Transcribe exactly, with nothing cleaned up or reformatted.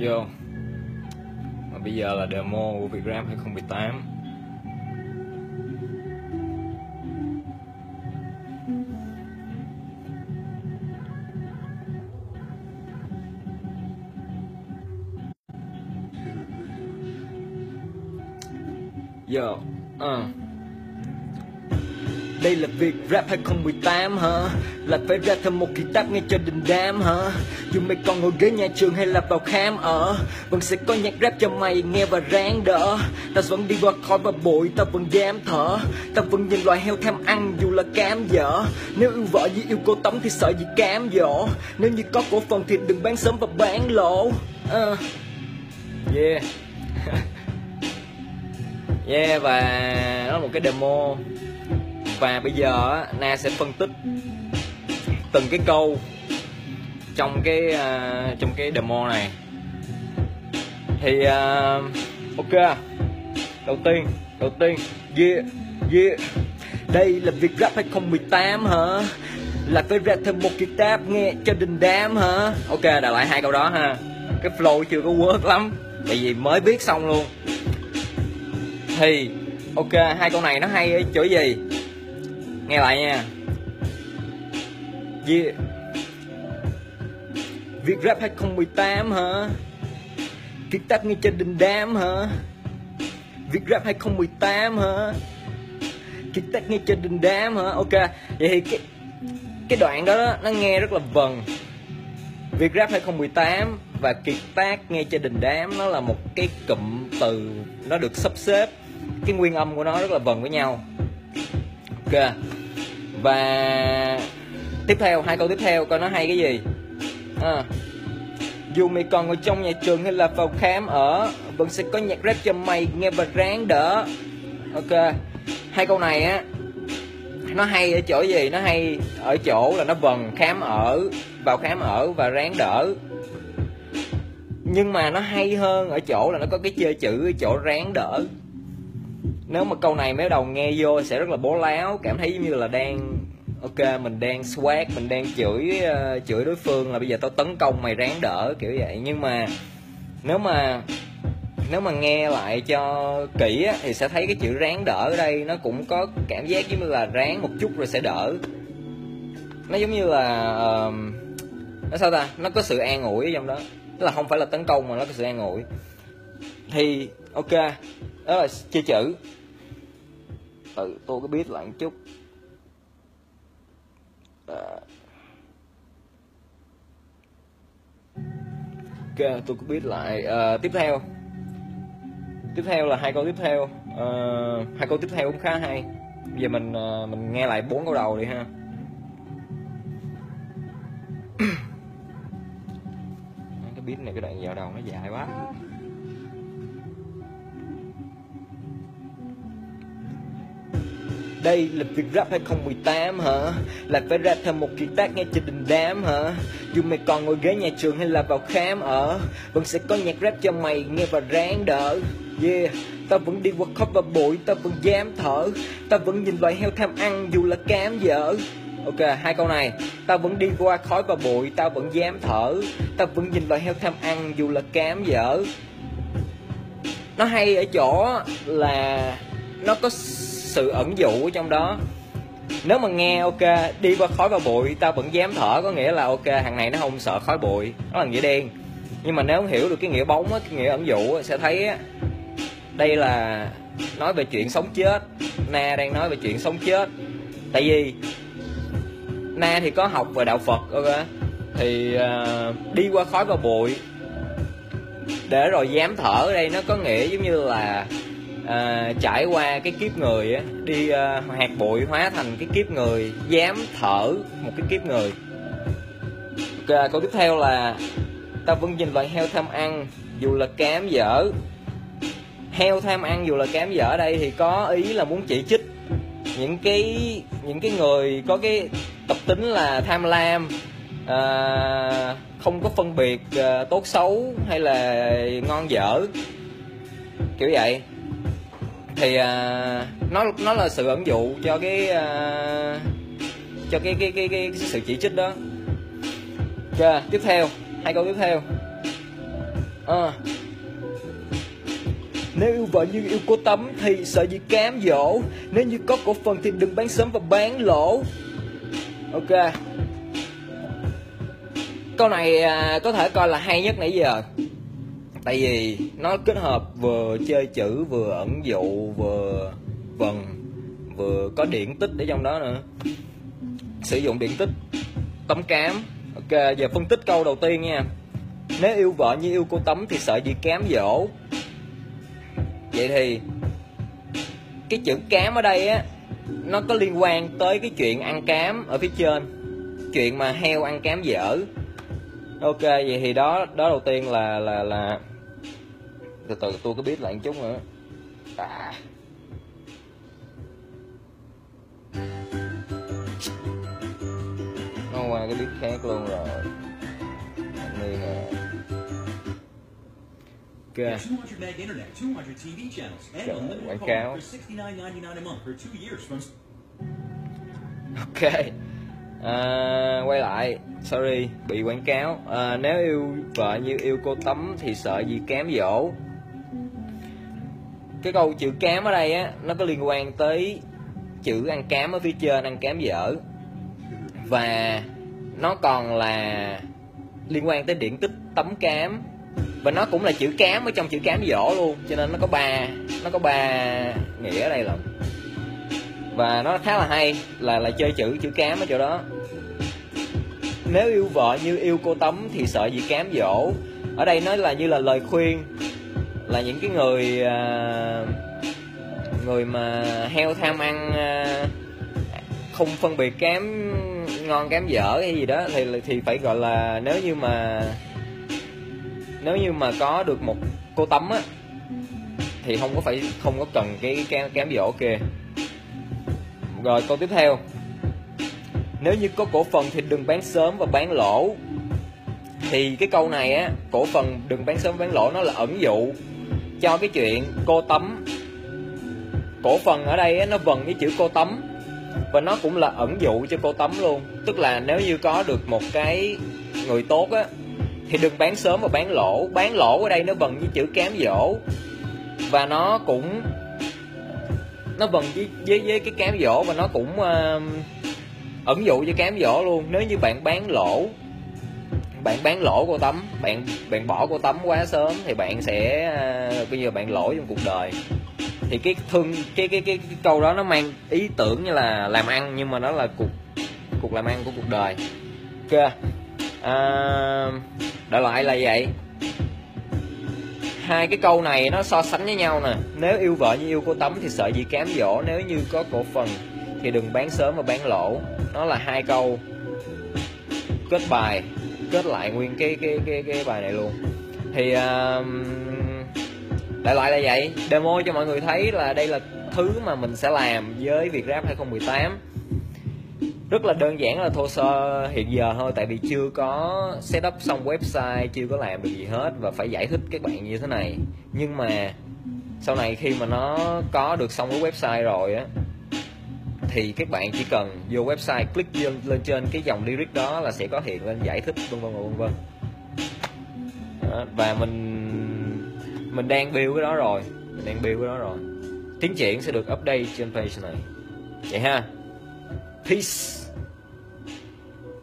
Vô. Mà bây giờ là demo của Vietgrab hai không một tám. Yo, uh. Đây là Vietgrab hai không một tám hả? Là phải ra thêm một ký táp ngay cho đình đám hả? Dù mày còn ngồi ghế nhà trường hay là vào khám ở, vẫn sẽ có nhạc rap cho mày nghe và ráng đỡ. Tao vẫn đi qua khói và bụi, tao vẫn dám thở. Tao vẫn nhìn loài heo tham ăn dù là cám dở. Nếu yêu vợ như yêu cô Tống thì sợ gì cám dỗ. Nếu như có cổ phần thì đừng bán sớm và bán lỗ. uh. Yeah. Yeah, và đó là một cái demo. Và bây giờ Na sẽ phân tích từng cái câu trong cái uh, trong cái demo này. Thì uh, ok. Đầu tiên, đầu tiên, yeah, yeah. Đây là Vietgrab hai không một tám hả? Là phải ra thêm một cái tab nghe cho đình đám hả? Ok, đọc lại hai câu đó ha. Cái flow chưa có work lắm, tại vì mới viết xong luôn. Thì ok, hai câu này nó hay ở chỗ gì? Nghe lại nha. Yeah. Vietgrab hai không một tám hả? Kiệt tác nghe cho đình đám hả? Vietgrab hai không một tám hả? Kiệt tác nghe cho đình đám hả? Ok, vậy thì cái cái đoạn đó, đó nó nghe rất là vần. Vietgrab hai không một tám và kiệt tác nghe cho đình đám nó là một cái cụm từ, nó được sắp xếp, cái nguyên âm của nó rất là vần với nhau. Ok. Và tiếp theo, hai câu tiếp theo coi nó hay cái gì. à. Dù mày còn ngồi trong nhà trường hay là vào khám ở, vẫn sẽ có nhạc rap cho mày nghe và ráng đỡ. Ok. Hai câu này á, nó hay ở chỗ gì? Nó hay ở chỗ là nó vần khám ở, vào khám ở và ráng đỡ. Nhưng mà nó hay hơn ở chỗ là nó có cái chơi chữ ở chỗ ráng đỡ. Nếu mà câu này mới đầu nghe vô sẽ rất là bố láo, cảm thấy giống như là đang ok, mình đang swag, mình đang chửi uh, chửi đối phương là bây giờ tao tấn công mày ráng đỡ kiểu vậy. Nhưng mà nếu mà nếu mà nghe lại cho kỹ á, thì sẽ thấy cái chữ ráng đỡ ở đây nó cũng có cảm giác giống như là ráng một chút rồi sẽ đỡ. Nó giống như là uh, nó sao ta, nó có sự an ủi ở trong đó, tức là không phải là tấn công mà nó có sự an ủi. Thì ok, đó là chơi chữ. Tự tôi có biết lại một chút. à. Ok, tôi có biết lại. à, Tiếp theo Tiếp theo là hai câu tiếp theo. à, Hai câu tiếp theo cũng khá hay. Bây giờ mình uh, mình nghe lại bốn câu đầu đi ha. Cái beat này, cái đoạn vào đầu nó dài quá. Đây là Vietgrab hai không một tám hả? Là phải ra thêm một kiệt tác nghe cho đình đám hả? Dù mày còn ngồi ghế nhà trường hay là vào khám ở, vẫn sẽ có nhạc rap cho mày nghe và ráng đỡ. Yeah, tao vẫn đi qua khói và bụi, tao vẫn dám thở. Tao vẫn nhìn loài heo tham ăn dù là cám dở. Ok, hai câu này. Tao vẫn đi qua khói và bụi, tao vẫn dám thở. Tao vẫn nhìn loài heo tham ăn dù là cám dở. Nó hay ở chỗ là nó có sự ẩn dụ ở trong đó. Nếu mà nghe ok, đi qua khói và bụi tao vẫn dám thở, có nghĩa là ok, thằng này nó không sợ khói bụi, nó là nghĩa đen. Nhưng mà nếu hiểu được cái nghĩa bóng á, cái nghĩa ẩn dụ á, sẽ thấy á, đây là nói về chuyện sống chết. Na đang nói về chuyện sống chết. Tại vì Na thì có học về đạo Phật, ok, thì uh, đi qua khói và bụi để rồi dám thở ở đây nó có nghĩa giống như là À, trải qua cái kiếp người á, đi uh, hạt bụi hóa thành cái kiếp người, dám thở một cái kiếp người. Ok, câu tiếp theo là tao vẫn nhìn loài heo tham ăn dù là cám dở. Heo tham ăn dù là cám dở ở đây thì có ý là muốn chỉ trích những cái những cái người có cái tập tính là tham lam, à, không có phân biệt uh, tốt xấu hay là ngon dở kiểu vậy. Thì uh, nó nó là sự ẩn dụ cho cái uh, cho cái cái, cái cái cái sự chỉ trích đó. Ok, tiếp theo, hai câu tiếp theo. à. Nếu yêu vợ như yêu cô Tấm thì sợ gì cám dỗ. Nếu như có cổ phần thì đừng bán sớm và bán lỗ. Ok. Câu này à, có thể coi là hay nhất nãy giờ. Tại vì nó kết hợp vừa chơi chữ, vừa ẩn dụ, vừa vần, vừa có điển tích ở trong đó nữa. Sử dụng điển tích, tấm cám. Ok, giờ phân tích câu đầu tiên nha. Nếu yêu vợ như yêu cô Tấm thì sợ gì cám dỗ. Vậy thì cái chữ cám ở đây á, nó có liên quan tới cái chuyện ăn cám ở phía trên, chuyện mà heo ăn cám dở. Ok, vậy thì đó đó đầu tiên là là là từ từ tôi có biết lại một chút nữa. À. Nó qua cái biết khác luôn rồi. Đây nè. Ok. Quảng cáo. Ok. À, quay lại, sorry, bị quảng cáo. À, nếu yêu vợ như yêu cô Tấm thì sợ gì cám dỗ. Cái câu chữ cám ở đây á, nó có liên quan tới chữ ăn cám ở phía trên, ăn cám dở. Và nó còn là liên quan tới điển tích tấm cám. Và nó cũng là chữ cám ở trong chữ cám dỗ luôn. Cho nên nó có ba Nó có ba nghĩa ở đây lận. Và nó khá là hay, là là chơi chữ chữ cám ở chỗ đó. Nếu yêu vợ như yêu cô Tấm thì sợ gì cám dỗ. Ở đây nó là như là lời khuyên, là những cái người à, người mà heo tham ăn, à, không phân biệt cám ngon cám dở hay gì đó, thì thì phải gọi là, nếu như mà nếu như mà có được một cô Tấm á thì không có phải không có cần cái cám, cám dỗ kia. Rồi câu tiếp theo. Nếu như có cổ phần thì đừng bán sớm và bán lỗ. Thì cái câu này á, cổ phần đừng bán sớm bán lỗ, nó là ẩn dụ cho cái chuyện cô Tấm. Cổ phần ở đây á, nó vần với chữ cô Tấm. Và nó cũng là ẩn dụ cho cô Tấm luôn. Tức là nếu như có được một cái người tốt á thì đừng bán sớm và bán lỗ. Bán lỗ ở đây nó vần với chữ cám dỗ. Và nó cũng nó vần với, với, với cái cám dỗ. Và nó cũng uh, ẩn dụ cho cám dỗ luôn. Nếu như bạn bán lỗ, bạn bán lỗ cô Tấm, bạn bạn bỏ cô Tấm quá sớm thì bạn sẽ uh, bây giờ bạn lỗ trong cuộc đời. Thì cái thương cái, cái cái cái câu đó nó mang ý tưởng như là làm ăn, nhưng mà nó là cuộc cuộc làm ăn của cuộc đời. Ok. À, đại loại là vậy. Hai cái câu này nó so sánh với nhau nè. Nếu yêu vợ như yêu cô Tấm thì sợ gì cám dỗ. Nếu như có cổ phần thì đừng bán sớm mà bán lỗ. Nó là hai câu kết bài, kết lại nguyên cái cái cái cái bài này luôn. Thì uh, đại loại là vậy. Demo cho mọi người thấy là đây là thứ mà mình sẽ làm với Vietrap hai không một tám. Rất là đơn giản, là thô sơ hiện giờ thôi. Tại vì chưa có setup xong website, chưa có làm được gì hết, và phải giải thích các bạn như thế này. Nhưng mà sau này khi mà nó có được xong cái website rồi á, thì các bạn chỉ cần vô website, click lên trên cái dòng lyric đó là sẽ có hiện lên giải thích vân vân vân vân. Và mình mình đang build cái đó rồi, mình đang build cái đó rồi. Tiến triển sẽ được update trên page này. Vậy ha. Peace.